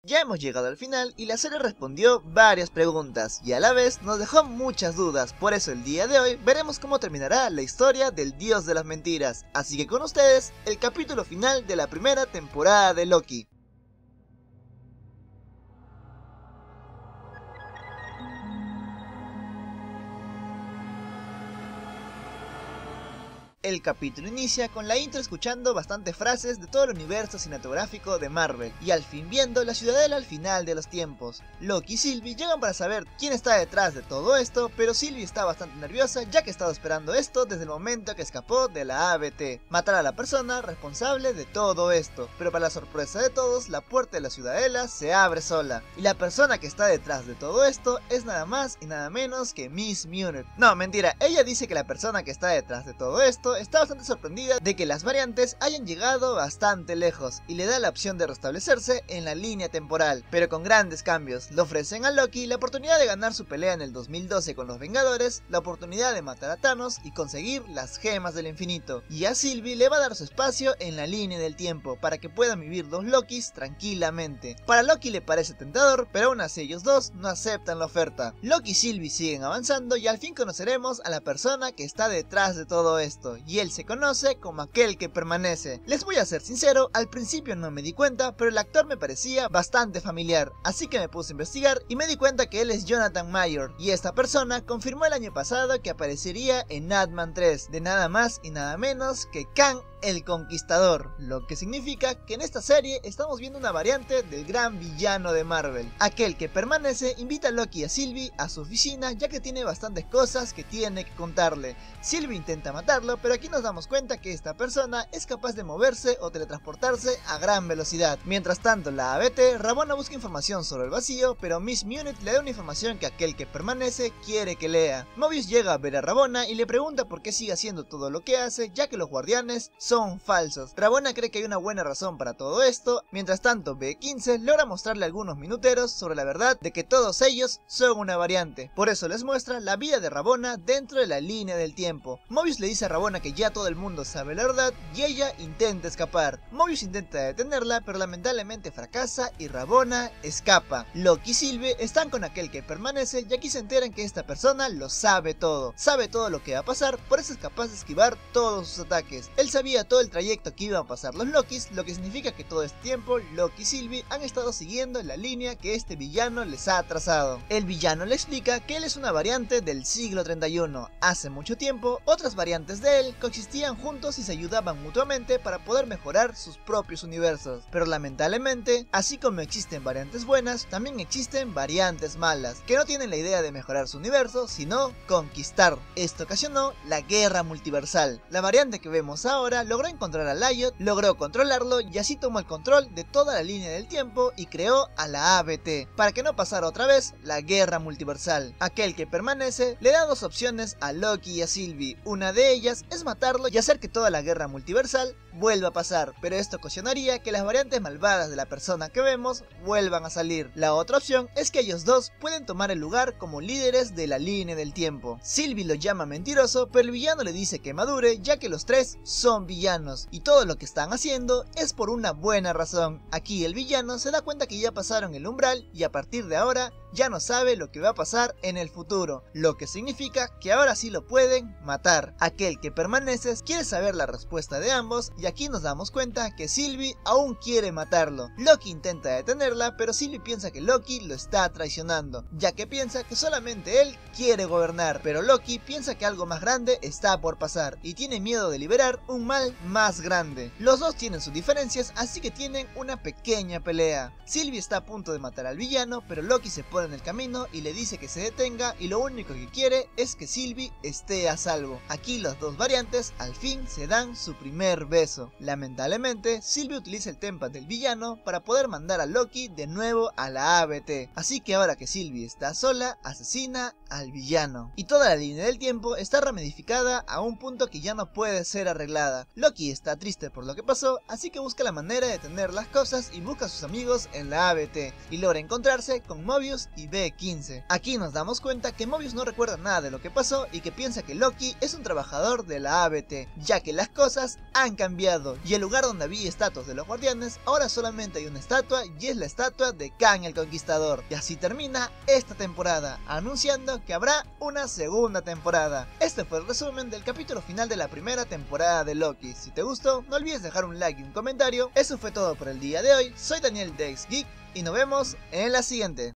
Ya hemos llegado al final y la serie respondió varias preguntas y a la vez nos dejó muchas dudas, por eso el día de hoy veremos cómo terminará la historia del dios de las mentiras. Así que con ustedes, el capítulo final de la primera temporada de Loki. El capítulo inicia con la intro escuchando bastantes frases de todo el universo cinematográfico de Marvel y al fin viendo la ciudadela al final de los tiempos. Loki y Sylvie llegan para saber quién está detrás de todo esto, pero Sylvie está bastante nerviosa ya que ha estado esperando esto desde el momento que escapó de la ABT, matar a la persona responsable de todo esto. Pero para la sorpresa de todos, la puerta de la ciudadela se abre sola y la persona que está detrás de todo esto es nada más y nada menos que Miss Munich. No, mentira, ella dice que la persona que está detrás de todo esto está bastante sorprendida de que las variantes hayan llegado bastante lejos y le da la opción de restablecerse en la línea temporal, pero con grandes cambios. Le ofrecen a Loki la oportunidad de ganar su pelea en el 2012 con los Vengadores, la oportunidad de matar a Thanos y conseguir las gemas del infinito, y a Sylvie le va a dar su espacio en la línea del tiempo para que puedan vivir los Lokis tranquilamente. Para Loki le parece tentador, pero aún así ellos dos no aceptan la oferta. Loki y Sylvie siguen avanzando y al fin conoceremos a la persona que está detrás de todo esto, y él se conoce como aquel que permanece. Les voy a ser sincero, al principio no me di cuenta, pero el actor me parecía bastante familiar, así que me puse a investigar y me di cuenta que él es Jonathan Mayor, y esta persona confirmó el año pasado que aparecería en Ant-Man 3, de nada más y nada menos que Kang el Conquistador, lo que significa que en esta serie estamos viendo una variante del gran villano de Marvel. Aquel que permanece invita a Loki y a Sylvie a su oficina ya que tiene bastantes cosas que tiene que contarle. Sylvie intenta matarlo, pero aquí nos damos cuenta que esta persona es capaz de moverse o teletransportarse a gran velocidad. Mientras tanto, la ABT, Ravonna busca información sobre el vacío, pero Miss Munich le da una información que aquel que permanece quiere que lea. Mobius llega a ver a Ravonna y le pregunta por qué sigue haciendo todo lo que hace, ya que los guardianes son falsos. Ravonna cree que hay una buena razón para todo esto. Mientras tanto, B15 logra mostrarle a algunos minuteros sobre la verdad de que todos ellos son una variante. Por eso les muestra la vida de Ravonna dentro de la línea del tiempo. Mobius le dice a Ravonna que ya todo el mundo sabe la verdad y ella intenta escapar. Mobius intenta detenerla, pero lamentablemente fracasa y Ravonna escapa. Loki y Sylvie están con aquel que permanece y aquí se enteran que esta persona lo sabe todo lo que va a pasar, por eso es capaz de esquivar todos sus ataques. Él sabía todo el trayecto que iban a pasar los Lokis, lo que significa que todo este tiempo Loki y Sylvie han estado siguiendo la línea que este villano les ha trazado. El villano le explica que él es una variante del siglo 31. Hace mucho tiempo, otras variantes de él coexistían juntos y se ayudaban mutuamente para poder mejorar sus propios universos. Pero lamentablemente, así como existen variantes buenas, también existen variantes malas, que no tienen la idea de mejorar su universo, sino conquistar. Esto ocasionó la guerra multiversal. La variante que vemos ahora logró encontrar a Lyot, logró controlarlo y así tomó el control de toda la línea del tiempo y creó a la ABT, para que no pasara otra vez la guerra multiversal. Aquel que permanece le da dos opciones a Loki y a Sylvie. Una de ellas es matarlo y hacer que toda la guerra multiversal vuelva a pasar, pero esto ocasionaría que las variantes malvadas de la persona que vemos vuelvan a salir. La otra opción es que ellos dos pueden tomar el lugar como líderes de la línea del tiempo. Sylvie lo llama mentiroso, pero el villano le dice que madure, ya que los tres son villanos y todo lo que están haciendo es por una buena razón. Aquí el villano se da cuenta que ya pasaron el umbral y a partir de ahora ya no sabe lo que va a pasar en el futuro, lo que significa que ahora sí lo pueden matar. Aquel que permanece quiere saber la respuesta de ambos y aquí nos damos cuenta que Sylvie aún quiere matarlo. Loki intenta detenerla, pero Sylvie piensa que Loki lo está traicionando, ya que piensa que solamente él quiere gobernar, pero Loki piensa que algo más grande está por pasar y tiene miedo de liberar un mal más grande. Los dos tienen sus diferencias, así que tienen una pequeña pelea. Sylvie está a punto de matar al villano, pero Loki se pone en el camino y le dice que se detenga y lo único que quiere es que Sylvie esté a salvo. Aquí las dos variantes al fin se dan su primer beso. Lamentablemente, Sylvie utiliza el Tempad del villano para poder mandar a Loki de nuevo a la ABT. Así que ahora que Sylvie está sola, asesina al villano. Y toda la línea del tiempo está ramificada a un punto que ya no puede ser arreglada. Loki está triste por lo que pasó, así que busca la manera de detener las cosas y busca a sus amigos en la ABT, y logra encontrarse con Mobius y B15. Aquí nos damos cuenta que Mobius no recuerda nada de lo que pasó y que piensa que Loki es un trabajador de la ABT, ya que las cosas han cambiado, y el lugar donde había estatuas de los guardianes, ahora solamente hay una estatua, y es la estatua de Kang el Conquistador. Y así termina esta temporada, anunciando que habrá una segunda temporada. Este fue el resumen del capítulo final de la primera temporada de Loki. Si te gustó, no olvides dejar un like y un comentario. Eso fue todo por el día de hoy. Soy Daniel de X Geek y nos vemos en la siguiente.